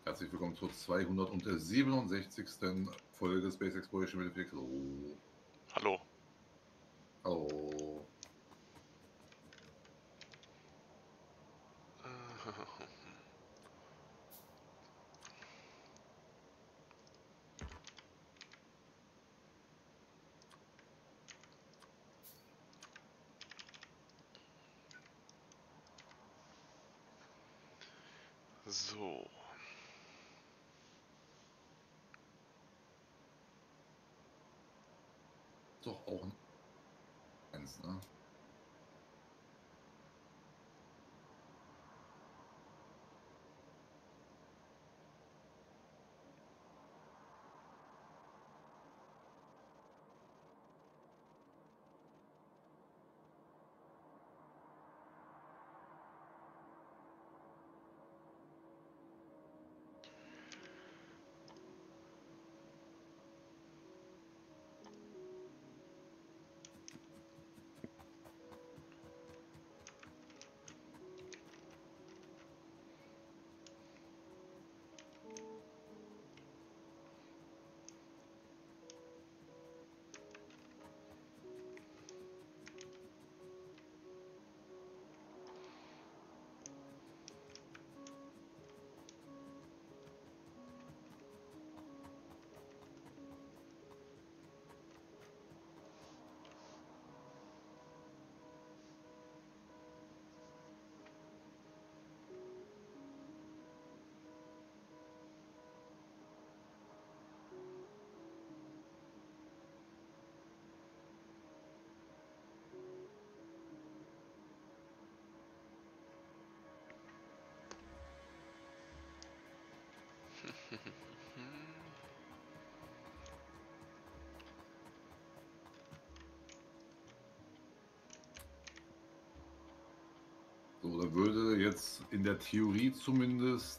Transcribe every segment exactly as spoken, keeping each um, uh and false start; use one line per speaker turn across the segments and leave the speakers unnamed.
Herzlich willkommen zur zweihundertsiebenundsechzigsten Folge Space Exploration mit Felix. Hallo.
Hallo.
Hallo.
So.
Doch auch eins, ne? So, da würde jetzt in der Theorie zumindest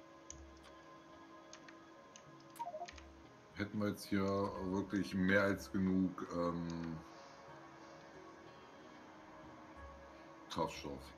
hätten wir jetzt hier wirklich mehr als genug ähm, Kraftstoff.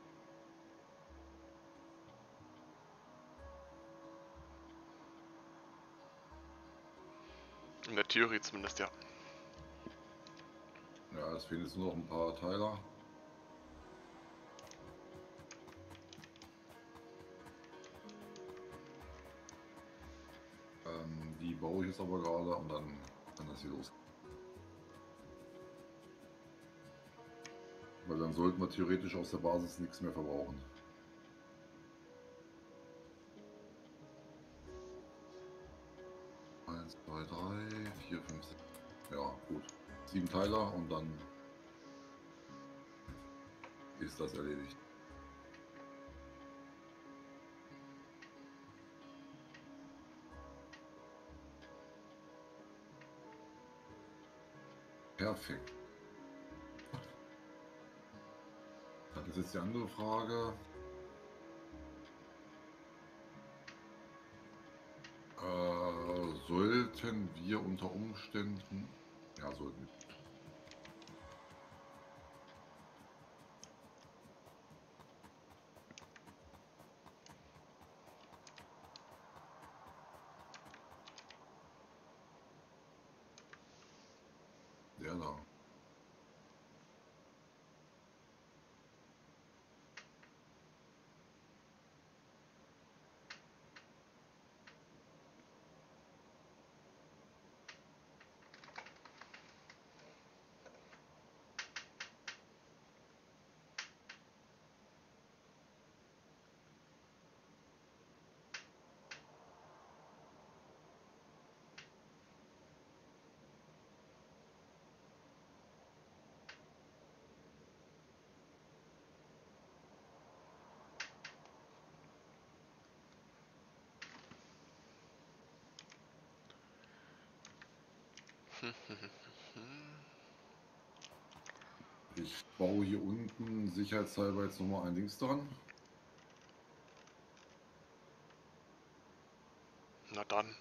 In der Theorie zumindest, ja.
Ja, es fehlen jetzt nur noch ein paar Teiler. Ähm, die baue ich jetzt aber gerade und dann kann das hier los. Weil dann sollten wir theoretisch aus der Basis nichts mehr verbrauchen. Eins, zwei, drei, vier, fünf, sechs. Ja, gut. Sieben Teiler und dann ist das erledigt. Perfekt. Das ist jetzt die andere Frage. Äh, sollten wir unter Umständen... Ja, sollten wir. Der da. Ich baue hier unten sicherheitshalber jetzt nochmal ein Dings dran.
Na dann.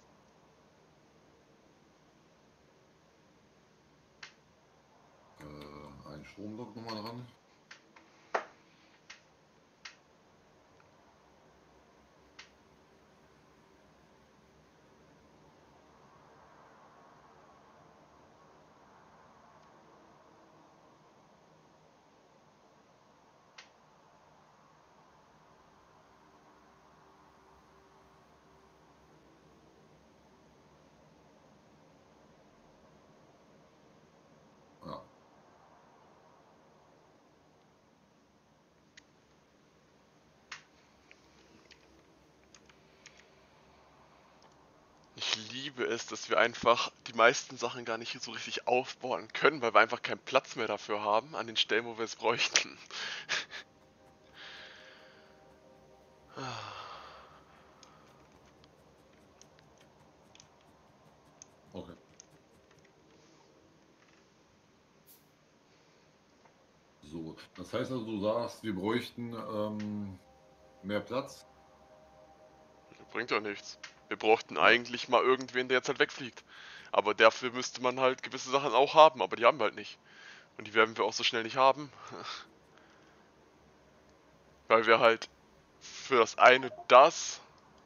Äh, den Stromblock nochmal dran. Ja.
Ich liebe es, dass wir einfach die meisten Sachen gar nicht so richtig aufbauen können, weil wir einfach keinen Platz mehr dafür haben, an den Stellen, wo wir es bräuchten.
Okay. So, das heißt also, du sagst, wir bräuchten ähm, mehr Platz.
Bringt doch nichts. Wir brauchten
Ja.
eigentlich mal irgendwen, der jetzt halt wegfliegt. Aber dafür müsste man halt gewisse Sachen auch haben, aber die haben wir halt nicht. Und die werden wir auch so schnell nicht haben. Weil wir halt für das eine das,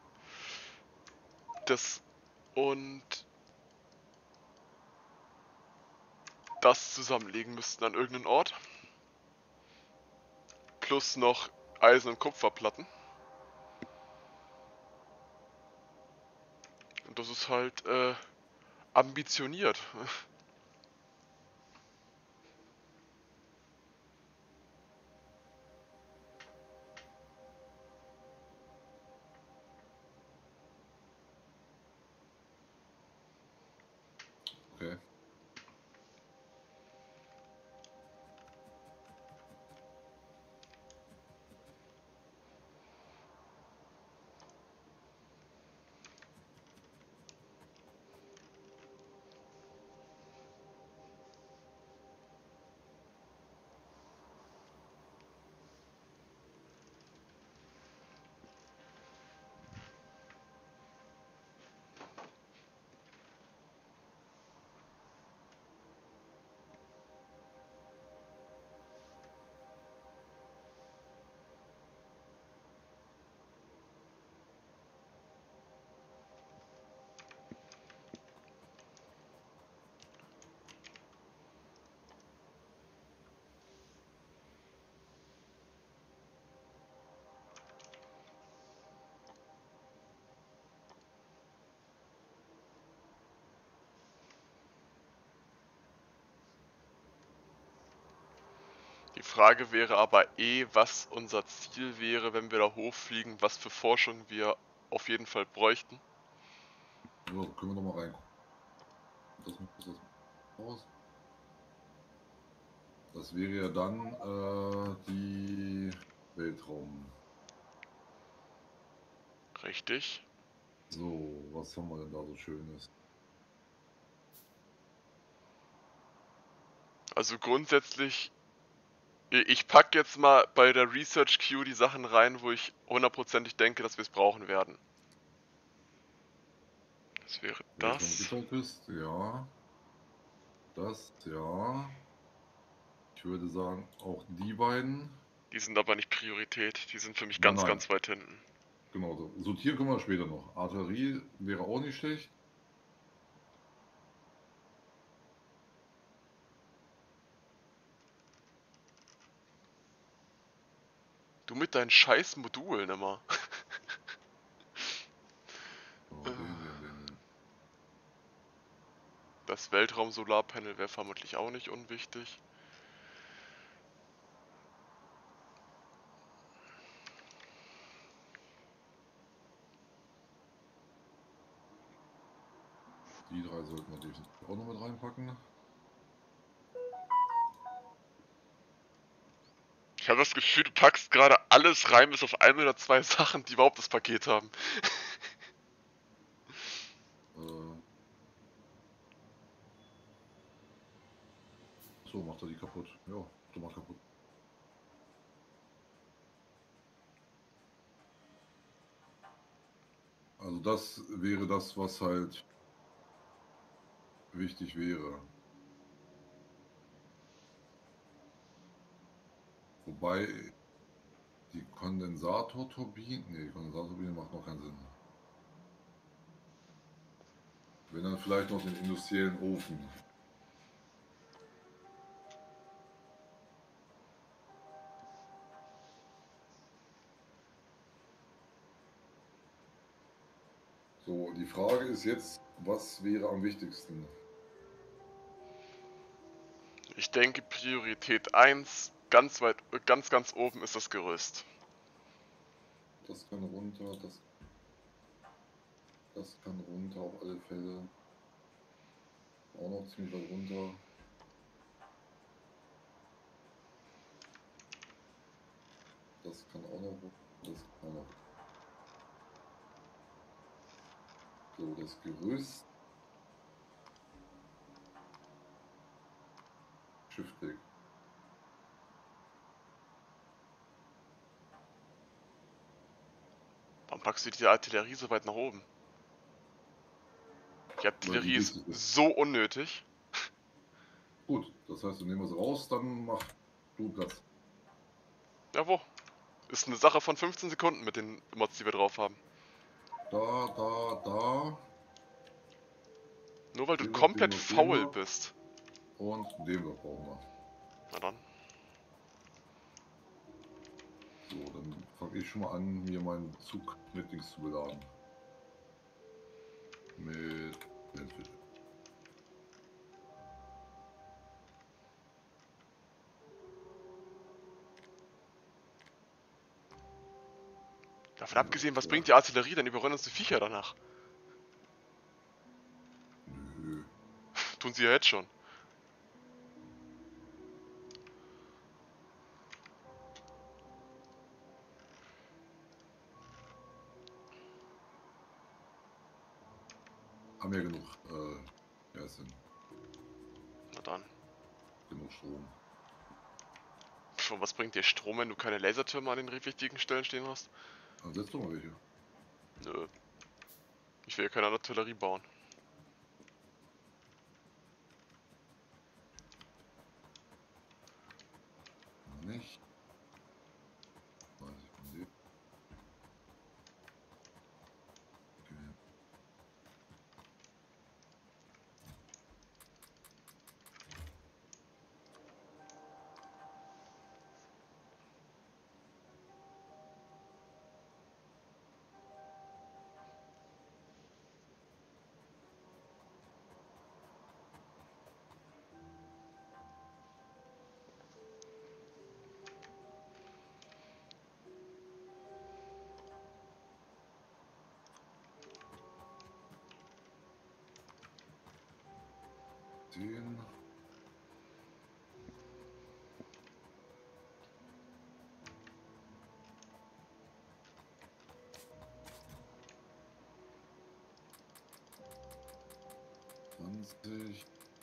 das und das zusammenlegen müssten an irgendeinen Ort. Plus noch Eisen- und Kupferplatten. Und das ist halt äh, ambitioniert.
Okay.
Die Frage wäre aber eh, was unser Ziel wäre, wenn wir da hochfliegen, was für Forschung wir auf jeden Fall bräuchten.
So, können wir noch mal reingucken. Das muss das aus. Das wäre ja dann äh, die Weltraum.
Richtig.
So, was haben wir denn da so Schönes?
Also grundsätzlich, ich pack jetzt mal bei der Research Queue die Sachen rein, wo ich hundertprozentig denke, dass wir es brauchen werden. Das wäre
Weltraum
das.
Gitterküste, ja. Das, ja. Ich würde sagen, auch die beiden.
Die sind aber nicht Priorität, die sind für mich
Nein,
ganz,
nein.
ganz weit hinten.
Genau so. Sortieren können wir später noch. Arterie wäre auch nicht schlecht.
Du mit deinen scheiß Modulen immer.
So, den, den, den, den.
Das Weltraum-Solarpanel wäre vermutlich auch nicht unwichtig.
Die drei sollten wir definitiv auch noch mit reinpacken.
Ich habe das Gefühl, du packst gerade alles rein, bis auf ein oder zwei Sachen, die überhaupt das Paket haben.
Äh, so, macht er die kaputt. Ja, du machst kaputt. Also das wäre das, was halt wichtig wäre. Wobei die Kondensatorturbine, nee, die Kondensatorturbine macht noch keinen Sinn. Wenn dann vielleicht noch den industriellen Ofen. So, die Frage ist jetzt, was wäre am wichtigsten?
Ich denke, Priorität eins, ganz weit, ganz, ganz oben ist das Gerüst.
Das kann runter, das, das kann runter auf alle Fälle. Auch noch ziemlich weit runter. Das kann auch noch, das kann auch noch. So, das Gerüst. Schiffdeck.
Warum packst du die Artillerie so weit nach oben? Die Artillerie ist so unnötig.
Gut, das heißt, dann nehmen wir sie raus, dann mach du Platz.
Ja, wo? Ist eine Sache von fünfzehn Sekunden mit den Mods, die wir drauf haben.
Da, da, da.
Nur weil du
Den
komplett
noch, den noch,
faul
den noch.
bist.
Und den noch brauchen wir.
Na dann.
So, dann fange ich schon mal an, mir meinen Zug mit Dings zu beladen. Mit Blendfisch.
Davon
Ja,
abgesehen, was
ja.
bringt die Artillerie? Dann überrennen uns die Viecher danach.
Nö.
Tun sie ja jetzt schon.
Haben ja genug, äh, ja, es sind
Na dann.
genug Strom.
Schon, was bringt dir Strom, wenn du keine Lasertürme an den wichtigen Stellen stehen hast?
Dann setzt doch mal welche.
Nö. Ich will ja keine Artillerie bauen.
Nicht. Weiß ich nicht. Okay. zehn. zwanzig.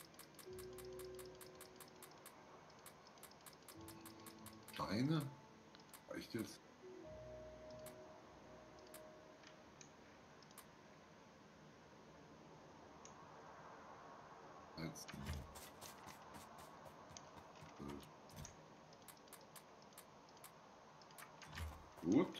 Steine? Reicht jetzt? Jetzt. Gut.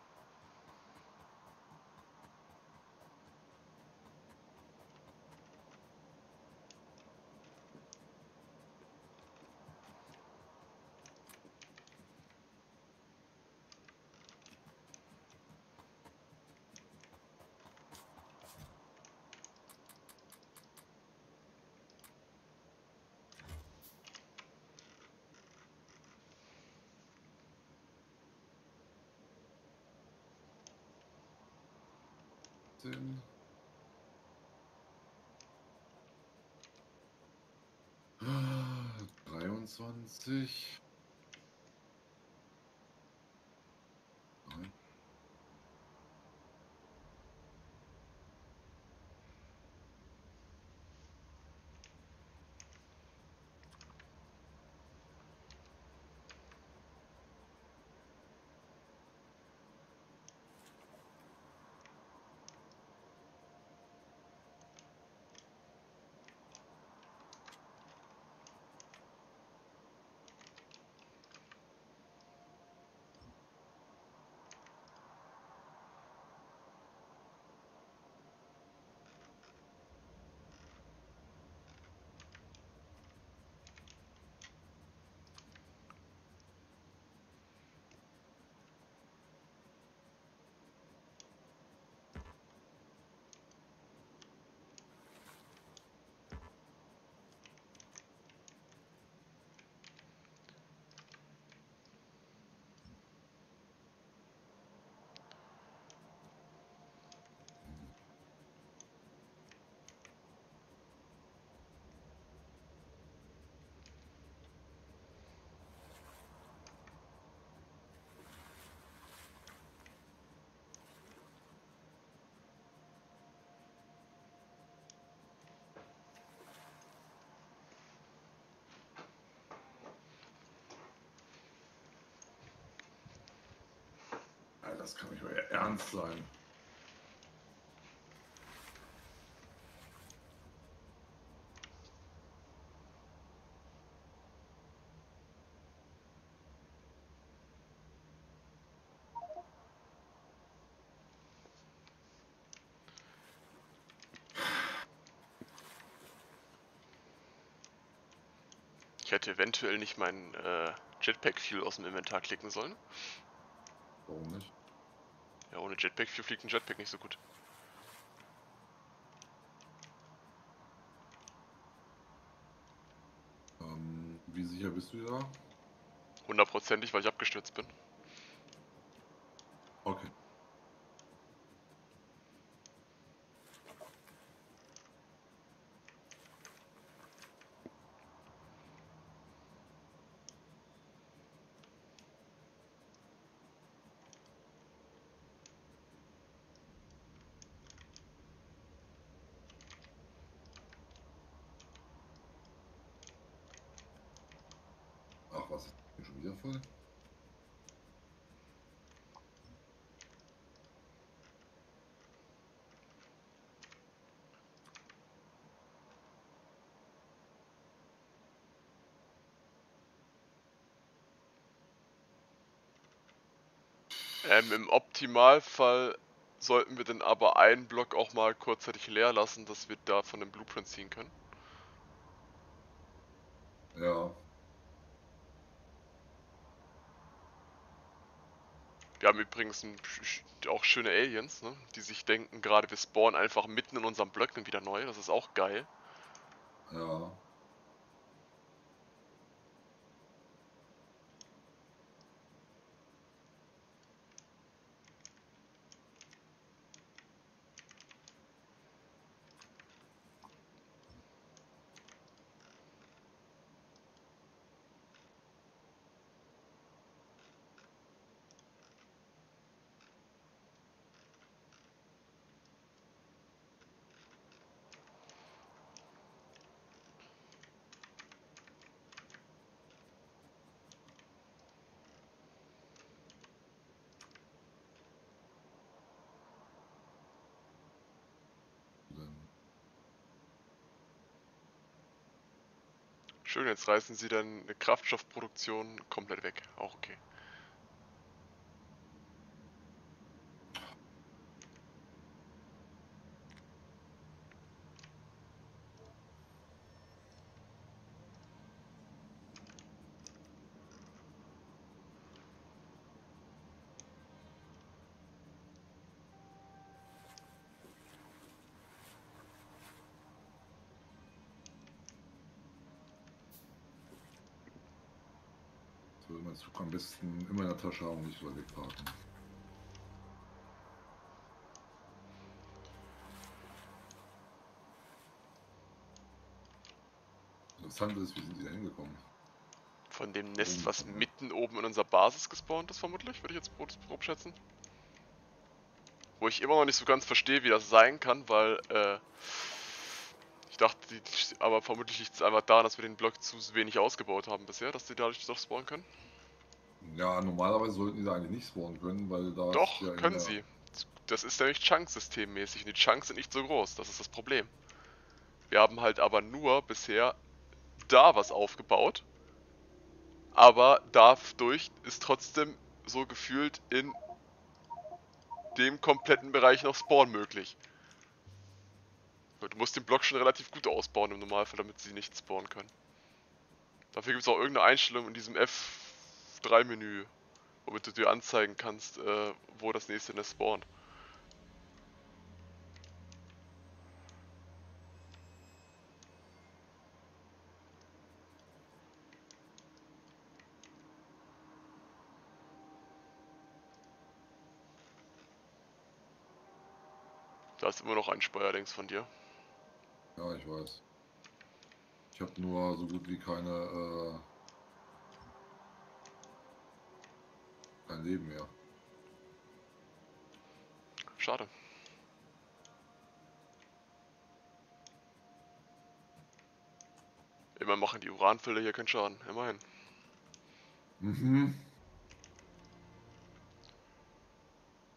zehn. Ah, dreiundzwanzig. Nein. Das kann nicht euer Ernst sein.
Ich hätte eventuell nicht meinen äh, Jetpack-Fuel aus dem Inventar klicken sollen.
Warum nicht?
Ja, ohne Jetpack-Fuel fliegt ein Jetpack nicht so gut.
Ähm, wie sicher bist du da?
Hundertprozentig, weil ich abgestürzt bin.
Okay. Ach was, ist hier schon wieder voll?
Ähm, im Optimalfall sollten wir dann aber einen Block auch mal kurzzeitig leer lassen, dass wir da von dem Blueprint ziehen können.
Ja.
Wir haben übrigens ein, auch schöne Aliens, ne? Die sich denken, gerade wir spawnen einfach mitten in unseren Blöcken wieder neu. Das ist auch geil.
Ja. Dann
Schön, jetzt reißen sie dann eine Kraftstoffproduktion komplett weg. Auch okay.
so immer Zug am besten immer in der Tasche haben und nicht so weit wegparken. Interessant ist, wie sind sie da hingekommen?
Von dem Nest,
Oben
was
schon, ne?
mitten oben in unserer Basis gespawnt ist, vermutlich, würde ich jetzt grob, grob schätzen. Wo ich immer noch nicht so ganz verstehe, wie das sein kann, weil, äh, ich dachte, die, die, aber vermutlich liegt es einfach daran, dass wir den Block zu wenig ausgebaut haben bisher, dass die dadurch doch spawnen können.
Ja, normalerweise sollten die da eigentlich nicht spawnen können, weil da ist ja
Doch,
in
können
der...
sie. Das ist nämlich Chunks-Systemmäßig und die Chunks sind nicht so groß, das ist das Problem. Wir haben halt aber nur bisher da was aufgebaut, aber dadurch ist trotzdem so gefühlt in dem kompletten Bereich noch Spawn möglich. Du musst den Block schon relativ gut ausbauen im Normalfall, damit sie nicht spawnen können. Dafür gibt es auch irgendeine Einstellung in diesem F drei Menü, womit du dir anzeigen kannst, äh, wo das nächste Nest spawnt. Da ist immer noch ein Speuerlings von dir.
Ja, ich weiß. Ich habe nur so gut wie keine... Äh, kein Leben mehr.
Schade. Immer machen die Uranfüller hier keinen Schaden, immerhin.
Mhm.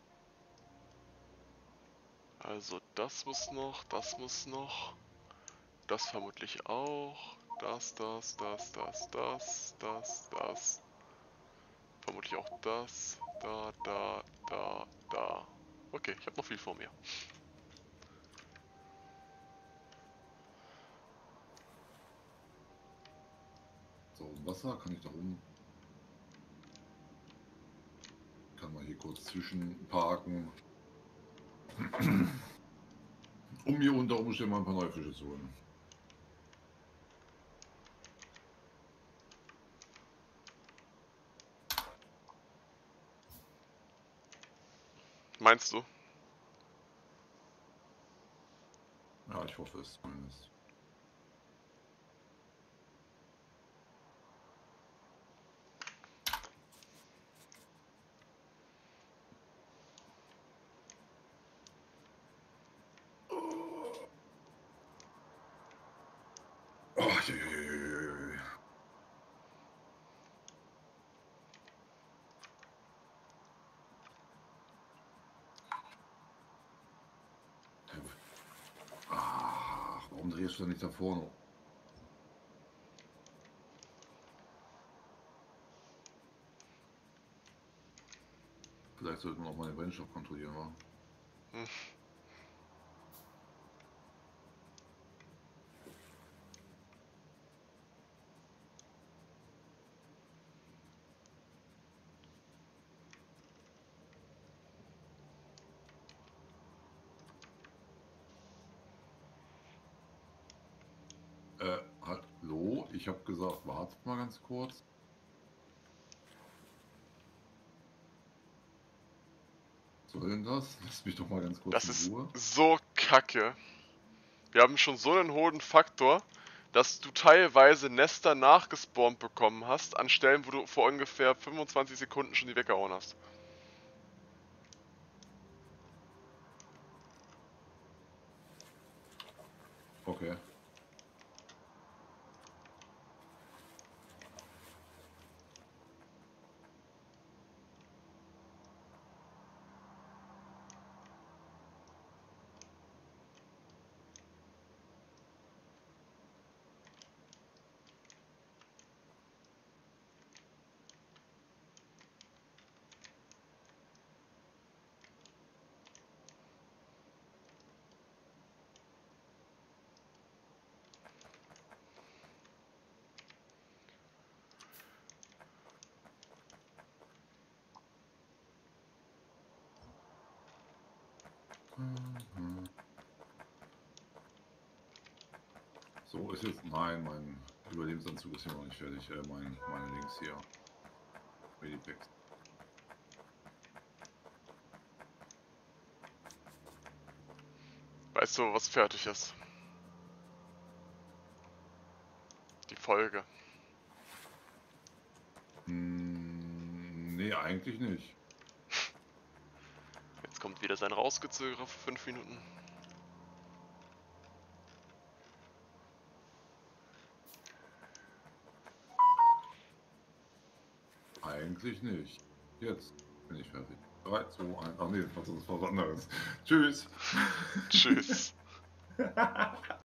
Also das muss noch, das muss noch, das vermutlich auch, das, das, das, das, das, das, das, vermutlich auch das, da, da, da, da. Okay, ich habe noch viel vor mir.
So, Wasser kann ich da rum. Kann man hier kurz zwischen parken. Um mir unter Umständen mal ein paar neue Fische zu holen.
Meinst du?
Ja, ich hoffe es zumindest. Oh, je, je, je, je, je. Ach, warum drehst du da nicht da vorne? Vielleicht sollten wir auch mal den Brennstoff kontrollieren, wa?
Hm.
Äh, hallo? Ich habe gesagt, wartet mal ganz kurz. Was soll denn das? Lass mich doch mal ganz kurz
Das
in
ist
Ruhe.
so kacke. Wir haben schon so einen hohen Faktor, dass du teilweise Nester nachgespawnt bekommen hast, an Stellen, wo du vor ungefähr fünfundzwanzig Sekunden schon die weggehauen hast.
Okay. Mhm. So ist jetzt. Nein, mein Überlebensanzug ist ja noch nicht fertig. Äh, mein, meine Links hier. Medipacks.
Weißt du, was fertig ist? Die Folge.
Hm, nee, eigentlich nicht.
Jetzt kommt wieder sein Rausgezögere für fünf Minuten.
Eigentlich nicht. Jetzt bin ich fertig. drei, zwei, eins. Ach nee, das war was anderes. Tschüss.
Tschüss.